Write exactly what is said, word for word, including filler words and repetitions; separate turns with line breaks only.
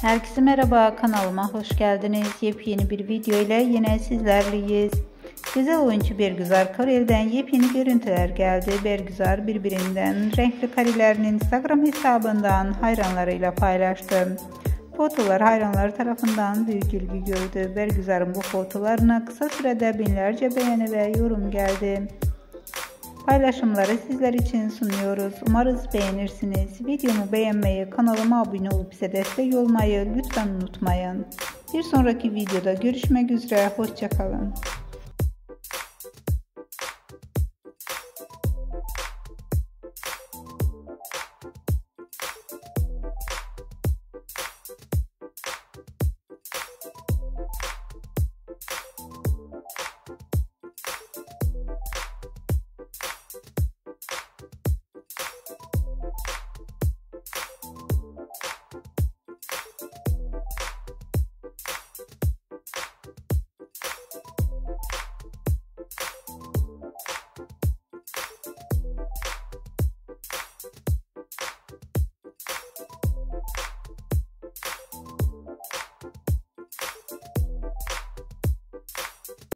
Herkese merhaba, kanalıma hoş geldiniz. Yepyeni bir video ile yine sizlerleyiz. Güzel oyuncu Bergüzar Korel'den yepyeni görüntüler geldi. Bergüzar birbirinden renkli karelerini Instagram hesabından hayranlarıyla paylaştı. Fotolar hayranlar tarafından büyük ilgi gördü. Bergüzar'ın bu fotolarına kısa sürede binlerce beğeni ve yorum geldi. Paylaşımları sizler için sunuyoruz. Umarız beğenirsiniz. Videomu beğenmeyi, kanalıma abone olup bize destek olmayı lütfen unutmayın. Bir sonraki videoda görüşmek üzere. Hoşça kalın.